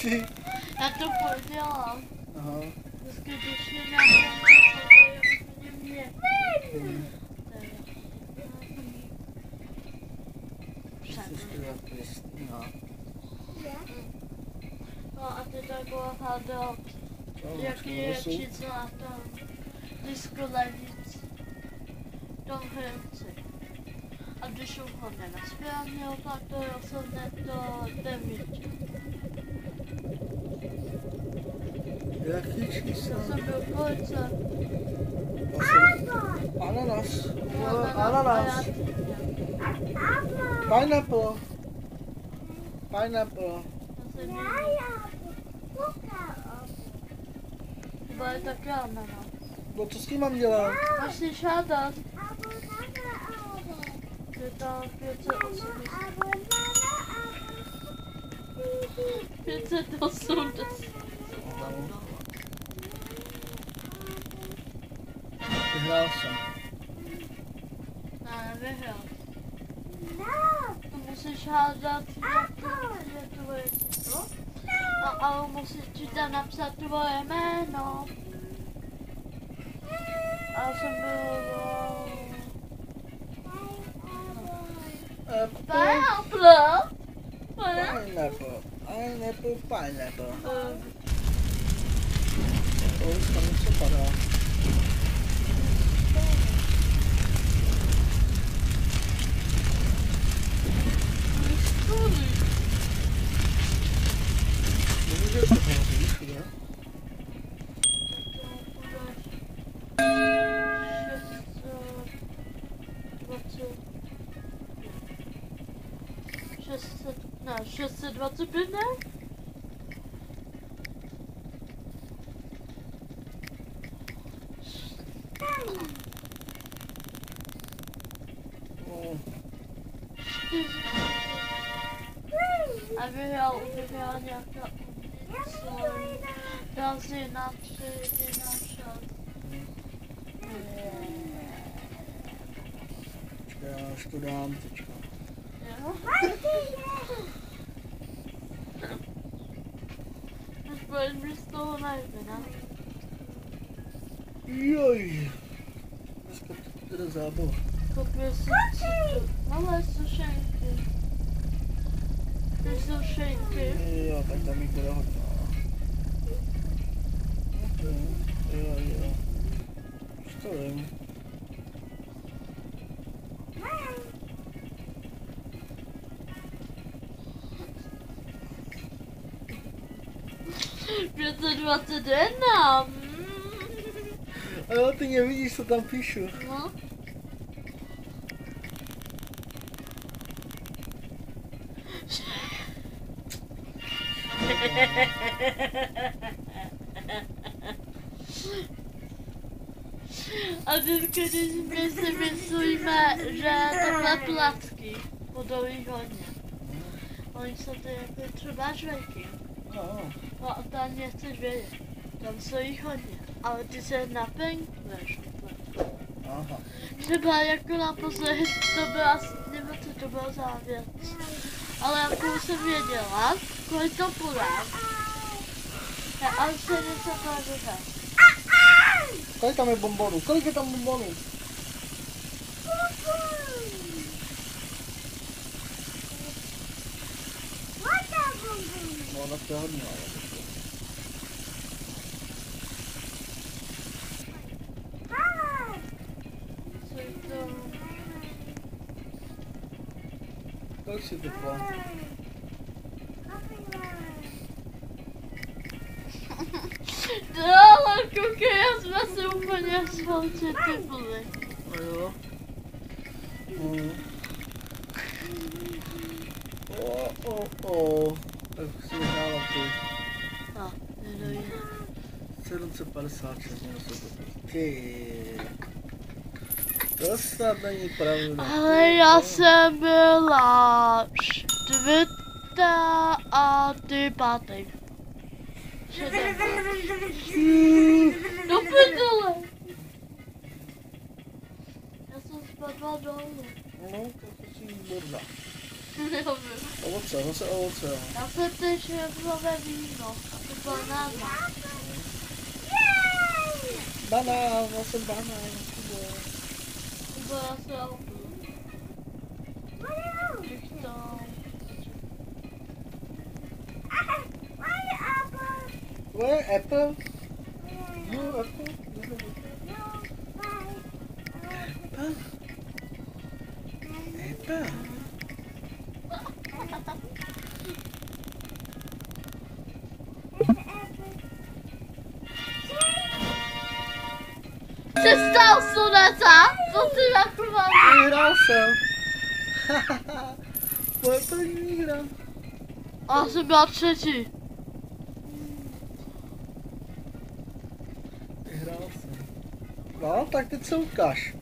si. Já to podělám. Aha. Vždycky, když je nějaké něco, to je úplně mě. No a ty takové hádal, jaký je čísla tam diskolevic do hrnci. A když ho nenaspěl, tak to já jsem to neviděl. Jaký čísla? Já jsem byl v police. Ananas. No, Ananas. Pineapple. Pineapple. To je taky ananas. No co s tím mám dělat? Máš si šádat. Je tam 580. 580. Vyhrál jsem. Ne, nevyhrál. To musíš hádat, jak je tvoje číslo. Ale musíš ti tam napsat tvoje jméno. A já jsem byl... Pineapple. Pineapple. Už tam něco padá. Nemůže to být, ne? Ne, 625 ne? A vyhrál nějaká dal si na 3, na 6. Já až to dám teďka. Už budeš mi z toho najde, ne? Joj. Dneska to jde zábava. Koupil si malé sušenky. Ty sušenky. Jo, tak tam jich bude hodně. Jo. Už to vím. A jo, ty nevidíš, co tam píšu. No. A vždycky, když my si myslíme, že takhle placky budou jich hodně. Oni jsou ty jako třeba žvejky. No a tam nechceš vědět. Tam jsou jich hodně. Ale ty se napenkneš úplně. Aha. Třeba jako naposledy to byla, nebo co to bylo za věc. Ale jako jsem věděla, kolik to bude. Ale se něco to. Kolik tam je bombonů? Kolik je tam bombonů? No, tak to je hodně, ale. Kolik si typla? Ale koukej, já jsme si úplně svalčili typli. A jo. Tak si vyhrávám ty. No, nedojde. 756, ty. To snad není pravda. Ale já jsem byla čtvrtá a ty pátý. Do prdele. Já jsem spadla dolů. No, to si borda. Nevím. Ovoce, zase ovoce, jo. Já jsem teď nové víno. To banána. Banán, zase banán. To bylo asi auto. Where apple? No apple. Apple. Apple. Přestal suneta! Co ty taková? Vyhrál jsem. Moje první výhra. A jsem byla třetí. Vyhrál jsem. No, tak teď se ukáž.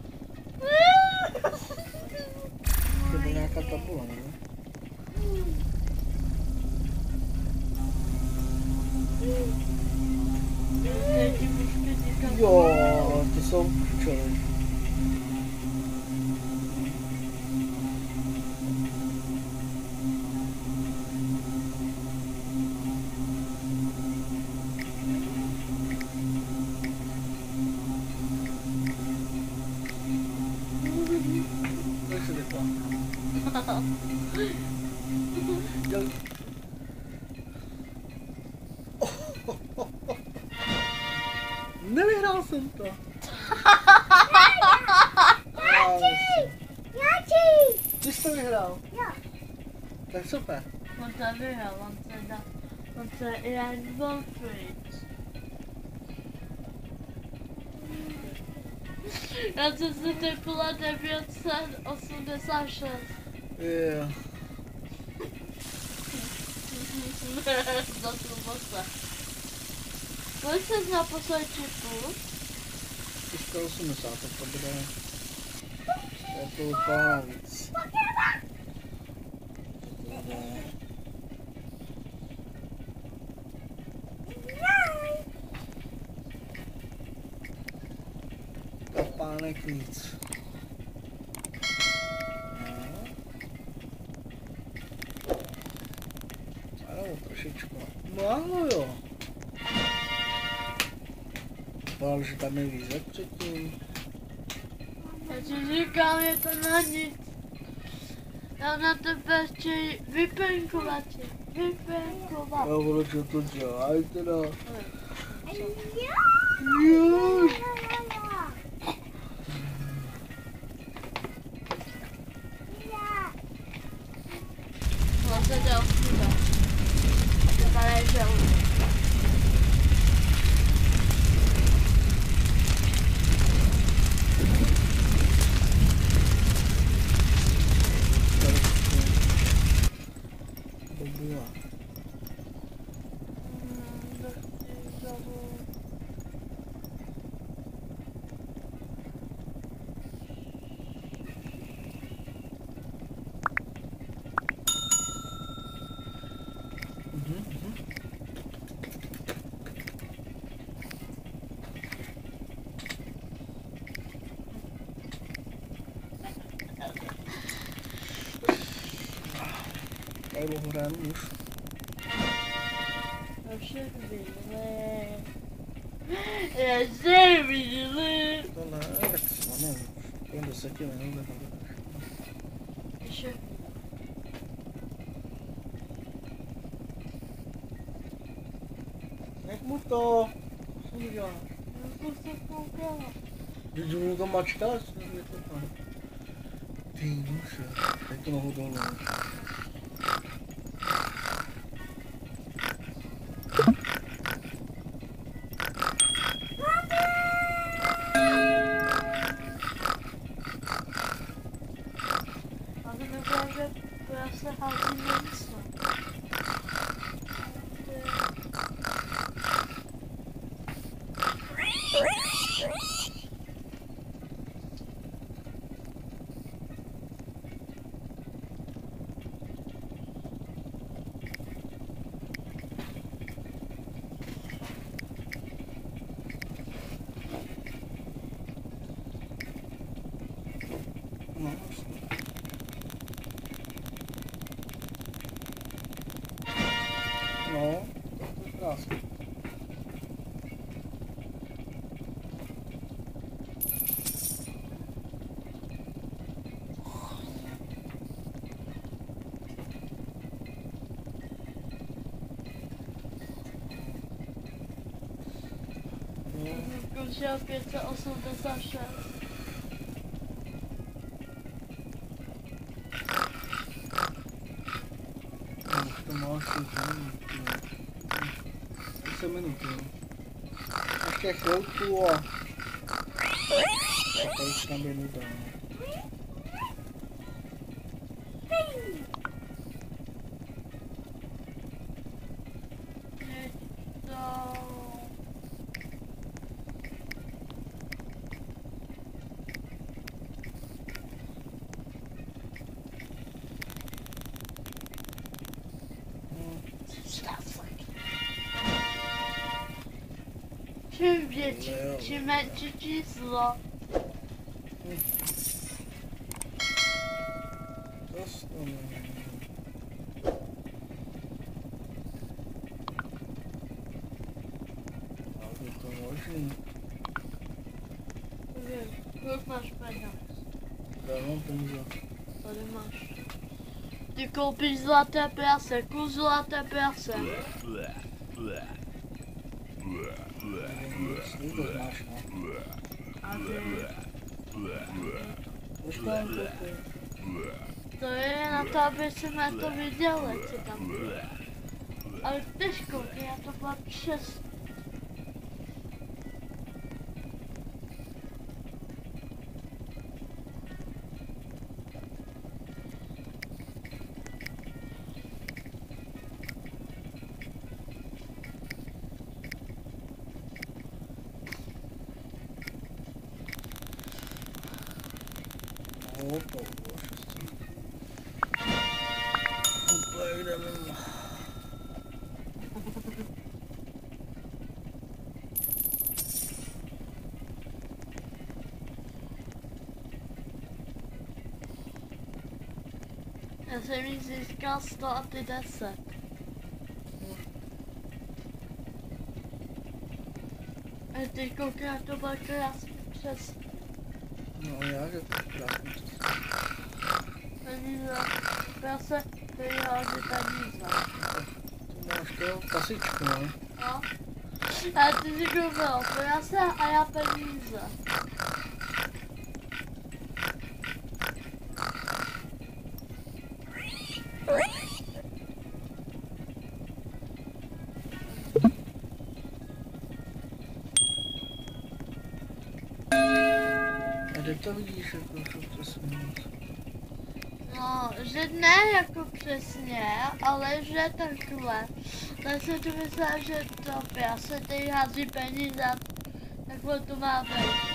To je nějaká tabula, ne? Jo, to jsou pčely. Jak se vypadá? Nevyhrál jsem to. Ty jsi to vyhrál. Tak super. On to vyhrál, on se jen Wolfried. Já jsem si typla 986. Yeah. Za tu bosa. Kolik jsem na poslední čipu? 380, tak to bude... Je to vypadá víc. Kapánek víc. Ano, trošičku. Málo jo. Vypadalo, že tam je víc jak předtím. Já ti říkám, je to na nic. Já na tebe chci vypenkovat tě. Vypenkovat. Já budu, že to dělají teda. On se dělal chuda. Vypadá je žaludek. Tady dlouho hrám už. Já jsem viděli. To ne, tak máme kolem 10 minut nebo tak. Ještě. Nech mu to. Co mu dělá? Já jsem se koukala. Když mu to mačkáš, to je to tam. Ty muže, teď to nohu dolů. Já se házím něco. Vyšel 586. Už to máš 10 minut, jo. Ještě chvilku a to už tam je nuda. Čím větší, čím menší číslo. Jak je to možný? Kolik máš peněz? Já mám peníze. Tady máš. Ty koupíš zlaté prase, kus zlaté prase. To znáš, no. A ty? Už mám koupit. To je na to, aby jsme to viděli, co tam bude. Ale ty koukej, já to mám 6. No, to bylo 6. Úplně jdeme. Já jsem jí získal 100 a ty 10. A ty koukej, jak to bylo krásně přes No já, že to je krásný čas. peníze. Prase, ty hází peníze. Tu máš to kasičku, no. No. A ty si koupil prase a já peníze. A kde to vidíš, jako jsou přesně? No, že ne jako přesně, ale že takhle. Tak jsem to myslela, že to prase, ty hází peníze, takhle to má být.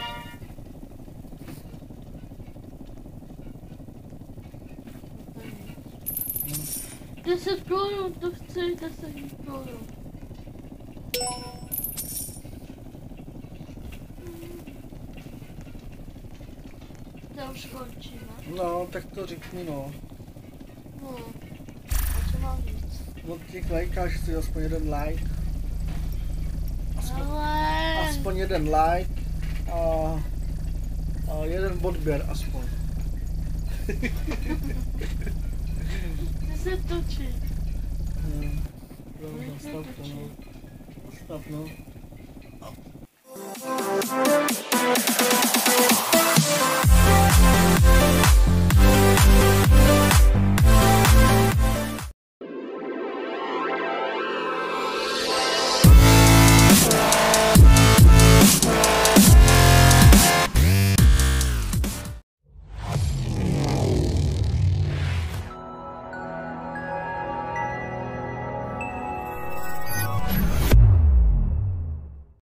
10 korun, to chci 10 korun. To už končíme. No, tak to řekni, no. No, a co mám říct? Od těch lajkáš si aspoň jeden like. Ale... Aspoň jeden like a jeden odběr aspoň. Ty se točí. Zastav to, no. Zastav, no.